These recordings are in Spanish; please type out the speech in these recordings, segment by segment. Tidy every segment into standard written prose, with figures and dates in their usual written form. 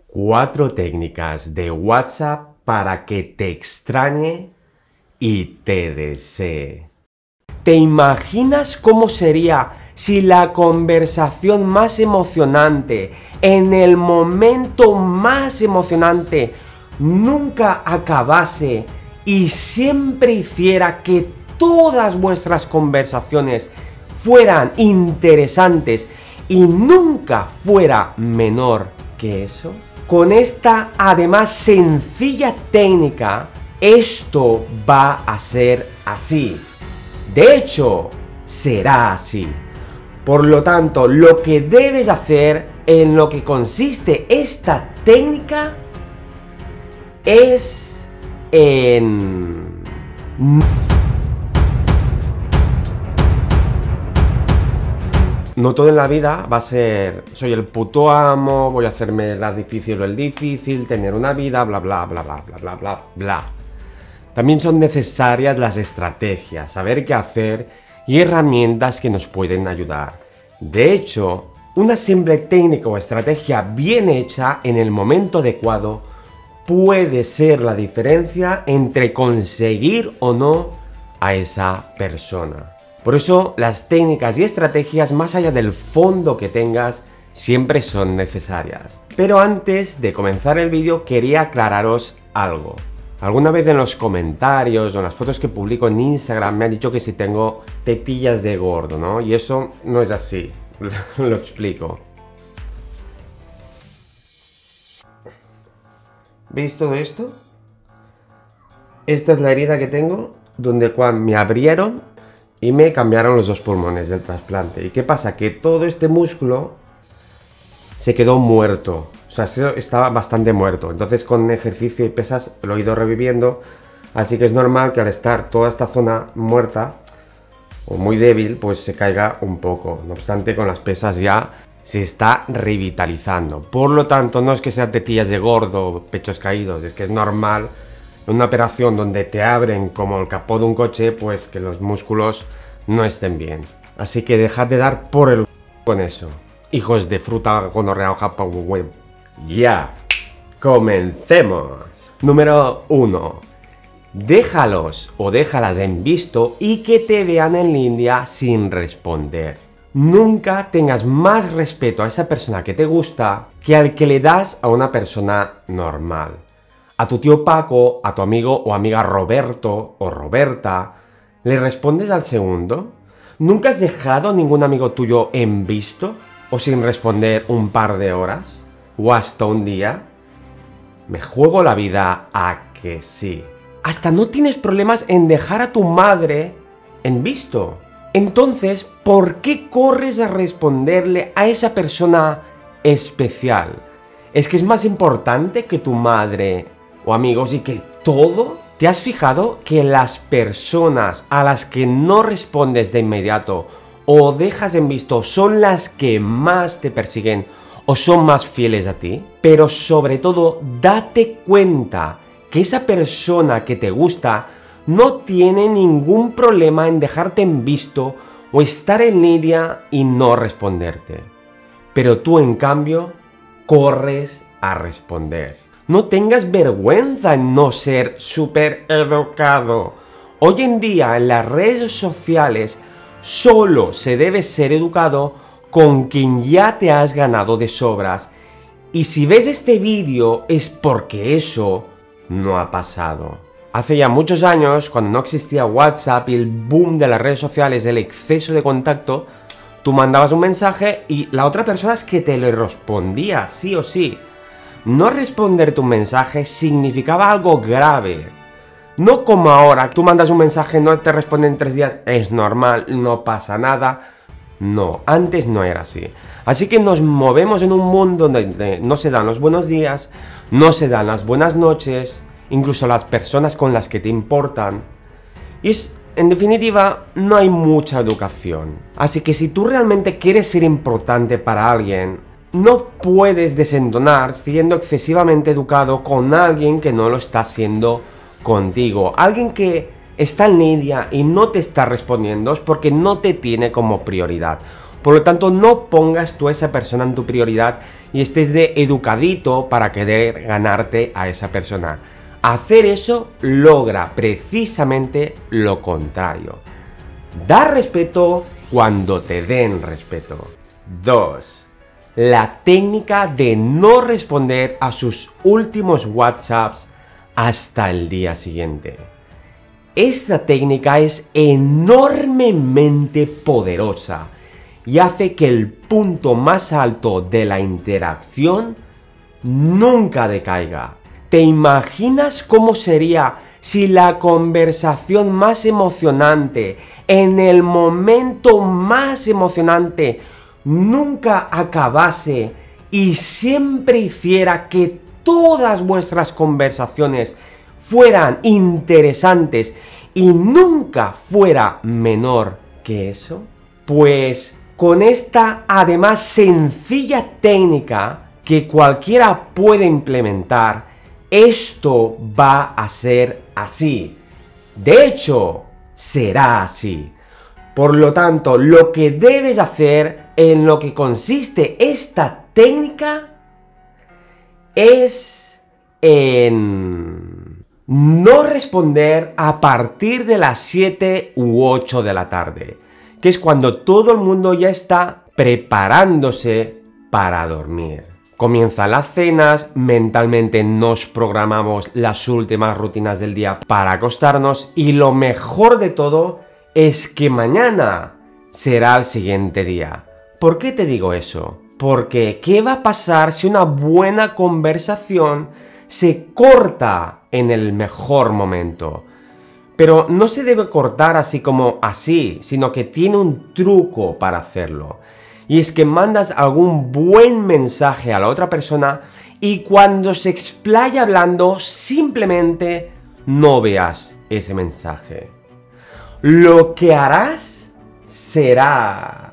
4 técnicas de WhatsApp para que te extrañe y te desee. ¿Te imaginas cómo sería si la conversación más emocionante, en el momento más emocionante, nunca acabase y siempre hiciera que todas vuestras conversaciones fueran interesantes y nunca fuera menor que eso? Con esta, además, sencilla técnica, esto va a ser así. De hecho, será así. Por lo tanto, lo que debes hacer, en lo que consiste esta técnica, es en... No todo en la vida va a ser soy el puto amo, voy a hacerme la difícil o el difícil, tener una vida, bla bla bla bla bla bla bla bla. También son necesarias las estrategias, saber qué hacer y herramientas que nos pueden ayudar. De hecho, una simple técnica o estrategia bien hecha en el momento adecuado puede ser la diferencia entre conseguir o no a esa persona. Por eso las técnicas y estrategias, más allá del fondo que tengas, siempre son necesarias. Pero antes de comenzar el vídeo quería aclararos algo. Alguna vez en los comentarios o en las fotos que publico en Instagram me han dicho que si tengo tetillas de gordo, ¿no? Y eso no es así. Lo explico. ¿Veis todo esto? Esta es la herida que tengo donde cuando me abrieron y me cambiaron los 2 pulmones del trasplante. ¿Y qué pasa? Que todo este músculo se quedó muerto. O sea, estaba bastante muerto. Entonces con ejercicio y pesas lo he ido reviviendo. Así que es normal que al estar toda esta zona muerta o muy débil, pues se caiga un poco. No obstante, con las pesas ya se está revitalizando. Por lo tanto, no es que sean tetillas de gordo, pechos caídos. Es que es normal en una operación donde te abren como el capó de un coche, pues que los músculos no estén bien. Así que dejad de dar por el con eso. Hijos de fruta, gonorrea, japa, web. Ya, comencemos. Número 1. Déjalos o déjalas en visto y que te vean en línea sin responder. Nunca tengas más respeto a esa persona que te gusta que al que le das a una persona normal. A tu tío Paco, a tu amigo o amiga Roberto o Roberta, ¿le respondes al segundo? ¿Nunca has dejado a ningún amigo tuyo en visto o sin responder un par de horas? ¿O hasta un día? Me juego la vida a que sí. Hasta no tienes problemas en dejar a tu madre en visto. Entonces, ¿por qué corres a responderle a esa persona especial? ¿Es que es más importante que tu madre o amigos y que todo? ¿Te has fijado que las personas a las que no respondes de inmediato o dejas en visto son las que más te persiguen o son más fieles a ti? Pero sobre todo, date cuenta que esa persona que te gusta no tiene ningún problema en dejarte en visto o estar en línea y no responderte. Pero tú, en cambio, corres a responder. No tengas vergüenza en no ser súper educado. Hoy en día en las redes sociales solo se debe ser educado con quien ya te has ganado de sobras. Y si ves este vídeo es porque eso no ha pasado. Hace ya muchos años, cuando no existía WhatsApp y el boom de las redes sociales, el exceso de contacto, tú mandabas un mensaje y la otra persona es que te le respondía, sí o sí. No responder tu mensaje significaba algo grave. No como ahora, tú mandas un mensaje, no te responden en 3 días, es normal, no pasa nada. No, antes no era así. Así que nos movemos en un mundo donde no se dan los buenos días, no se dan las buenas noches, incluso las personas con las que te importan. Y en definitiva, no hay mucha educación. Así que si tú realmente quieres ser importante para alguien, no puedes desentonar siendo excesivamente educado con alguien que no lo está haciendo contigo. Alguien que está en línea y no te está respondiendo es porque no te tiene como prioridad. Por lo tanto, no pongas tú a esa persona en tu prioridad y estés de educadito para querer ganarte a esa persona. Hacer eso logra precisamente lo contrario. Dar respeto cuando te den respeto. 2. La técnica de no responder a sus últimos WhatsApps hasta el día siguiente. Esta técnica es enormemente poderosa y hace que el punto más alto de la interacción nunca decaiga. ¿Te imaginas cómo sería si la conversación más emocionante, en el momento más emocionante, nunca acabase y siempre hiciera que todas vuestras conversaciones fueran interesantes y nunca fuera menor que eso? Pues con esta además sencilla técnica que cualquiera puede implementar, esto va a ser así. De hecho, será así. Por lo tanto, lo que debes hacer, en lo que consiste esta técnica, es en no responder a partir de las 7 u 8 de la tarde, que es cuando todo el mundo ya está preparándose para dormir. Comienzan las cenas, mentalmente nos programamos las últimas rutinas del día para acostarnos y lo mejor de todo es que mañana será el siguiente día. ¿Por qué te digo eso? Porque ¿qué va a pasar si una buena conversación se corta en el mejor momento? Pero no se debe cortar así como así, sino que tiene un truco para hacerlo. Y es que mandas algún buen mensaje a la otra persona y cuando se explaya hablando, simplemente no veas ese mensaje. Lo que harás será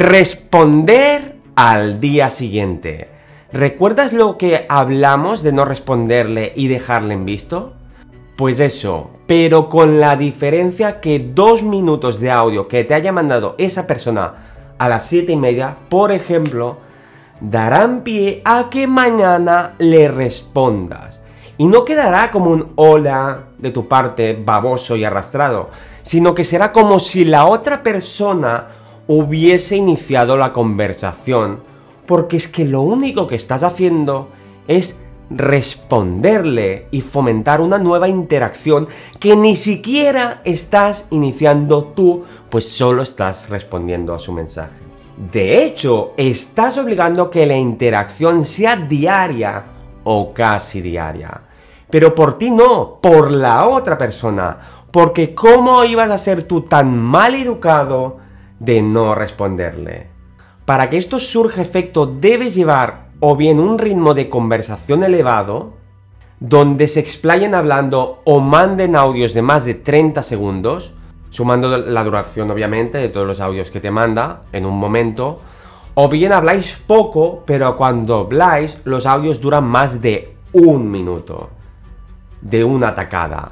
responder al día siguiente. ¿Recuerdas lo que hablamos de no responderle y dejarle en visto? Pues eso, pero con la diferencia que 2 minutos de audio que te haya mandado esa persona a las 7:30, por ejemplo, darán pie a que mañana le respondas. Y no quedará como un hola de tu parte baboso y arrastrado, sino que será como si la otra persona hubiese iniciado la conversación, porque es que lo único que estás haciendo es responderle y fomentar una nueva interacción que ni siquiera estás iniciando tú, pues solo estás respondiendo a su mensaje. De hecho, estás obligando a que la interacción sea diaria o casi diaria. Pero por ti no, por la otra persona. Porque ¿cómo ibas a ser tú tan mal educado de no responderle? Para que esto surja efecto, debes llevar o bien un ritmo de conversación elevado, donde se explayen hablando o manden audios de más de 30 segundos, sumando la duración obviamente de todos los audios que te manda en un momento, o bien habláis poco, pero cuando habláis los audios duran más de 1 minuto, de una tacada.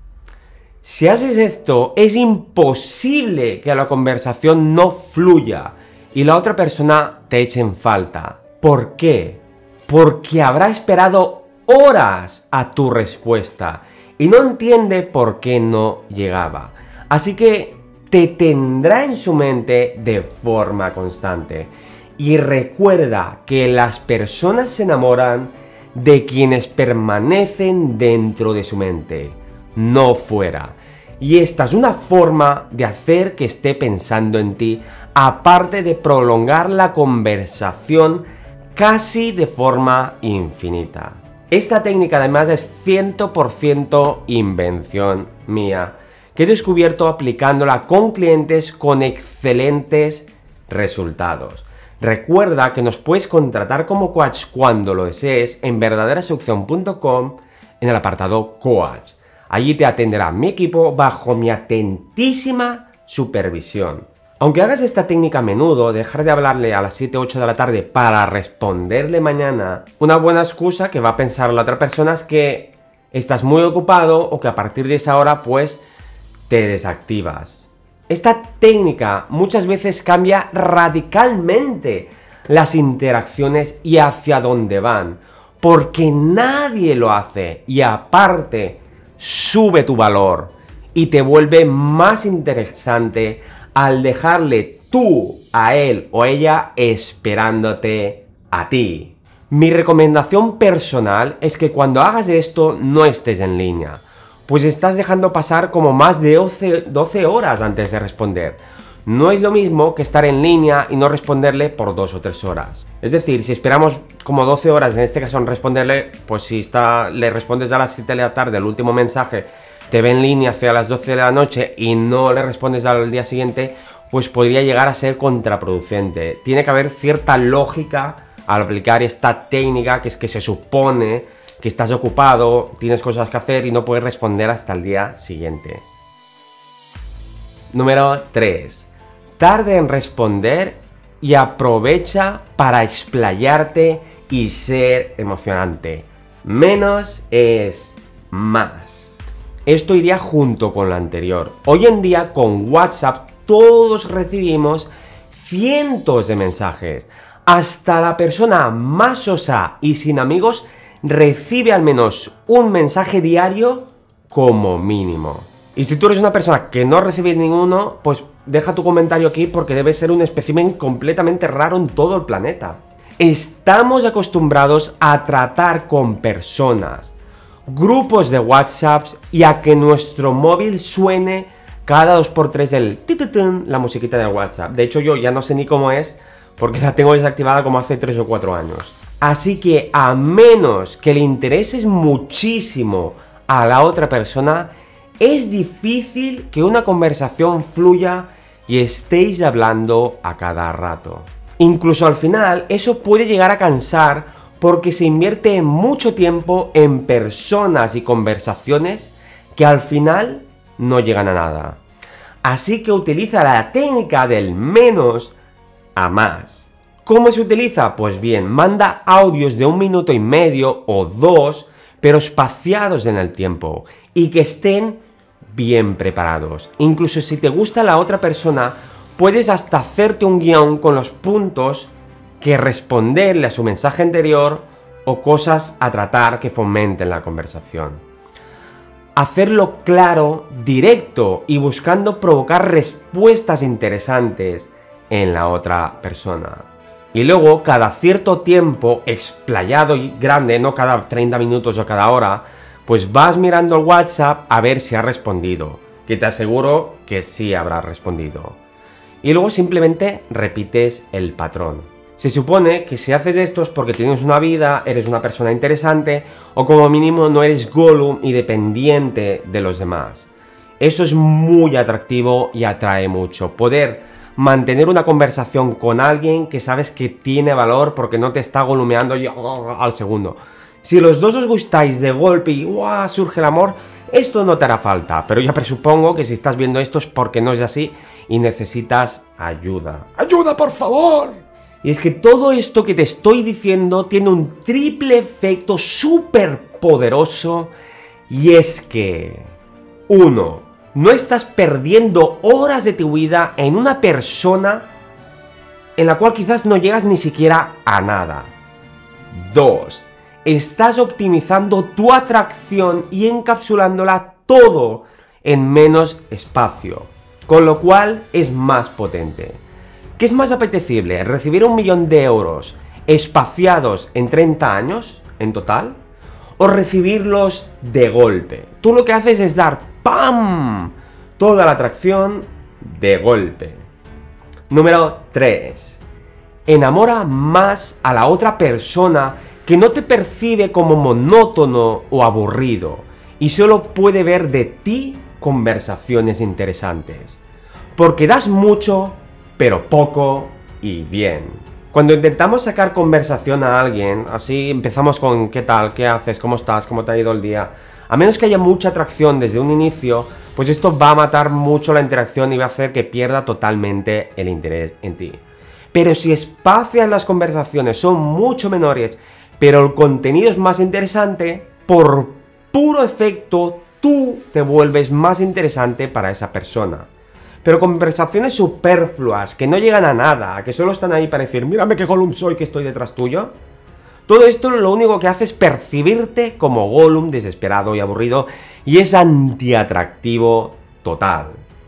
Si haces esto, es imposible que la conversación no fluya y la otra persona te eche en falta. ¿Por qué? Porque habrá esperado horas a tu respuesta y no entiende por qué no llegaba. Así que te tendrá en su mente de forma constante. Y recuerda que las personas se enamoran de quienes permanecen dentro de su mente, no fuera. Y esta es una forma de hacer que esté pensando en ti, aparte de prolongar la conversación casi de forma infinita. Esta técnica además es 100% invención mía, que he descubierto aplicándola con clientes con excelentes resultados. Recuerda que nos puedes contratar como coach cuando lo desees en verdaderaseducción.com en el apartado coach. Allí te atenderá mi equipo bajo mi atentísima supervisión. Aunque hagas esta técnica a menudo, dejar de hablarle a las 7-8 de la tarde para responderle mañana, una buena excusa que va a pensar la otra persona es que estás muy ocupado o que a partir de esa hora pues te desactivas. Esta técnica muchas veces cambia radicalmente las interacciones y hacia dónde van, porque nadie lo hace y aparte sube tu valor y te vuelve más interesante al dejarle tú a él o ella esperándote a ti. Mi recomendación personal es que cuando hagas esto no estés en línea, pues estás dejando pasar como más de 12 horas antes de responder. No es lo mismo que estar en línea y no responderle por 2 o 3 horas. Es decir, si esperamos como 12 horas, en este caso en responderle, pues si le respondes a las 7 de la tarde el último mensaje, te ve en línea hacia las 12 de la noche y no le respondes al día siguiente, pues podría llegar a ser contraproducente. Tiene que haber cierta lógica al aplicar esta técnica, que es que se supone que estás ocupado, tienes cosas que hacer y no puedes responder hasta el día siguiente. Número 3. Tarde en responder y aprovecha para explayarte y ser emocionante. Menos es más. Esto iría junto con lo anterior. Hoy en día con WhatsApp todos recibimos cientos de mensajes. Hasta la persona más sosa y sin amigos recibe al menos un mensaje diario como mínimo. Y si tú eres una persona que no recibe ninguno, pues deja tu comentario aquí porque debe ser un espécimen completamente raro en todo el planeta. Estamos acostumbrados a tratar con personas, grupos de WhatsApp y a que nuestro móvil suene cada 2x3 la musiquita de WhatsApp. De hecho yo ya no sé ni cómo es porque la tengo desactivada como hace 3 o 4 años. Así que a menos que le intereses muchísimo a la otra persona, es difícil que una conversación fluya y estéis hablando a cada rato. Incluso al final eso puede llegar a cansar porque se invierte mucho tiempo en personas y conversaciones que al final no llegan a nada. Así que utiliza la técnica del menos a más. ¿Cómo se utiliza? Pues bien, manda audios de 1 minuto y medio o 2, pero espaciados en el tiempo y que estén bien preparados. Incluso si te gusta la otra persona, puedes hasta hacerte un guión con los puntos que responderle a su mensaje anterior o cosas a tratar que fomenten la conversación. Hacerlo claro, directo y buscando provocar respuestas interesantes en la otra persona. Y luego, cada cierto tiempo, explayado y grande, no cada 30 minutos o cada hora, pues vas mirando el WhatsApp a ver si ha respondido, que te aseguro que sí habrá respondido. Y luego simplemente repites el patrón. Se supone que si haces esto es porque tienes una vida, eres una persona interesante o como mínimo no eres Gollum y dependiente de los demás. Eso es muy atractivo y atrae mucho. Poder mantener una conversación con alguien que sabes que tiene valor porque no te está golumeando al segundo. Si los dos os gustáis de golpe y surge el amor, esto no te hará falta. Pero ya presupongo que si estás viendo esto es porque no es así y necesitas ayuda. ¡Ayuda, por favor! Y es que todo esto que te estoy diciendo tiene un triple efecto súper poderoso. Y es que 1. No estás perdiendo horas de tu vida en una persona en la cual quizás no llegas ni siquiera a nada. 2. Estás optimizando tu atracción y encapsulándola todo en menos espacio, con lo cual es más potente. ¿Qué es más apetecible? ¿Recibir 1 millón de euros espaciados en 30 años en total? ¿O recibirlos de golpe? Tú lo que haces es dar ¡pam! Toda la atracción de golpe. Número 3. Enamora más a la otra persona que no te percibe como monótono o aburrido y solo puede ver de ti conversaciones interesantes. Porque das mucho, pero poco y bien. Cuando intentamos sacar conversación a alguien, así empezamos con ¿qué tal? ¿Qué haces? ¿Cómo estás? ¿Cómo te ha ido el día? A menos que haya mucha atracción desde un inicio, pues esto va a matar mucho la interacción y va a hacer que pierda totalmente el interés en ti. Pero si espacias las conversaciones son mucho menores, pero el contenido es más interesante, por puro efecto tú te vuelves más interesante para esa persona. pero conversaciones superfluas, que no llegan a nada, que solo están ahí para decir, mírame qué Gollum soy, que estoy detrás tuyo. Todo esto lo único que hace es percibirte como Gollum desesperado y aburrido, y es antiatractivo total.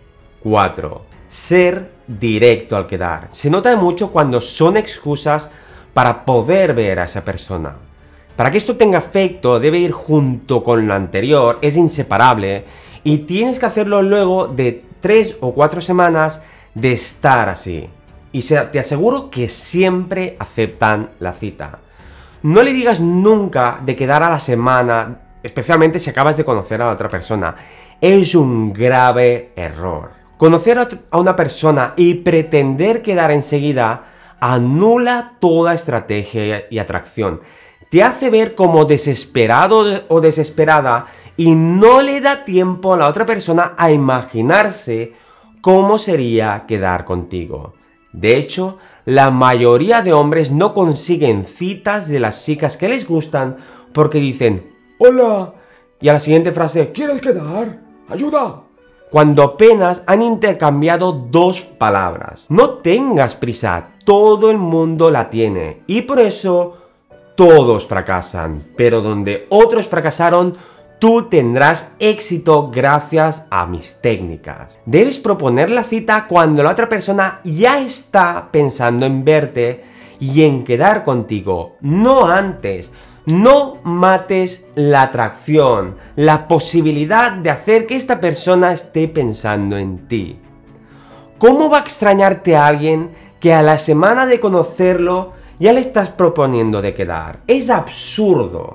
4. Ser directo al quedar. Se nota mucho cuando son excusas para poder ver a esa persona. Para que esto tenga efecto, debe ir junto con lo anterior, es inseparable, y tienes que hacerlo luego de 3 o 4 semanas de estar así. Y te aseguro que siempre aceptan la cita. No le digas nunca de quedar a la semana, especialmente si acabas de conocer a la otra persona. Es un grave error. Conocer a una persona y pretender quedar enseguida anula toda estrategia y atracción. Te hace ver como desesperado o desesperada y no le da tiempo a la otra persona a imaginarse cómo sería quedar contigo. De hecho, la mayoría de hombres no consiguen citas de las chicas que les gustan porque dicen ¡Hola! Y a la siguiente frase ¿Quieres quedar? ¡Ayuda! Cuando apenas han intercambiado 2 palabras. No tengas prisa, todo el mundo la tiene. Y por eso todos fracasan. Pero donde otros fracasaron, tú tendrás éxito gracias a mis técnicas. Debes proponer la cita cuando la otra persona ya está pensando en verte y en quedar contigo, no antes. No mates la atracción, la posibilidad de hacer que esta persona esté pensando en ti. ¿Cómo va a extrañarte a alguien que a la semana de conocerlo ya le estás proponiendo de quedar? Es absurdo.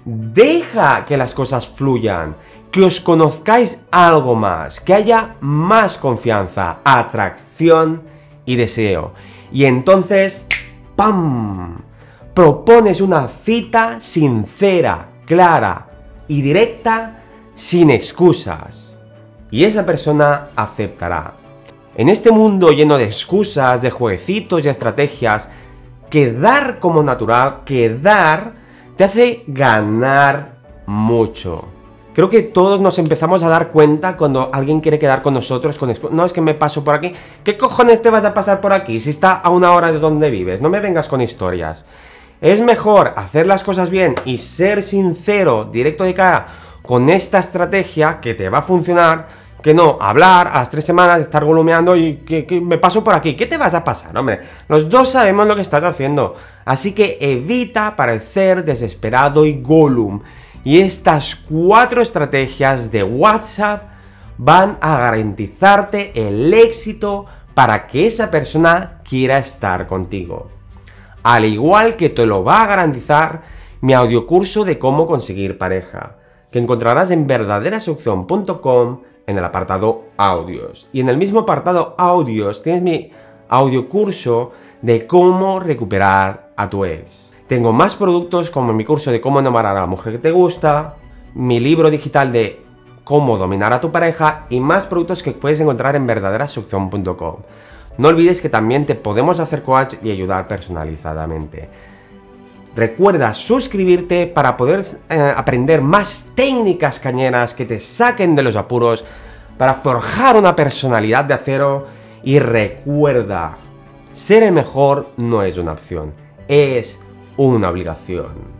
Deja que las cosas fluyan, que os conozcáis algo más, que haya más confianza, atracción y deseo. Y entonces, ¡pam!, propones una cita sincera, clara y directa, sin excusas. Y esa persona aceptará. En este mundo lleno de excusas, de jueguecitos y estrategias, quedar como natural, quedar, te hace ganar mucho. Creo que todos nos empezamos a dar cuenta cuando alguien quiere quedar con nosotros con no, es que me paso por aquí. ¿Qué cojones te vas a pasar por aquí si está a 1 hora de donde vives? No me vengas con historias. Es mejor hacer las cosas bien y ser sincero, directo de cara, con esta estrategia que te va a funcionar, que no hablar a las 3 semanas, estar golumeando y que me paso por aquí. ¿Qué te vas a pasar, hombre? Los dos sabemos lo que estás haciendo. Así que evita parecer desesperado y Gollum. Y estas 4 estrategias de WhatsApp van a garantizarte el éxito para que esa persona quiera estar contigo. Al igual que te lo va a garantizar mi audiocurso de cómo conseguir pareja, que encontrarás en verdaderaseducción.com en el apartado audios. Y en el mismo apartado audios tienes mi audiocurso de cómo recuperar a tu ex. Tengo más productos como mi curso de cómo enamorar a la mujer que te gusta, mi libro digital de cómo dominar a tu pareja y más productos que puedes encontrar en verdaderaseducción.com. No olvides que también te podemos hacer coach y ayudar personalizadamente. Recuerda suscribirte para poder aprender más técnicas cañeras que te saquen de los apuros para forjar una personalidad de acero. Y recuerda, ser el mejor no es una opción, es una obligación.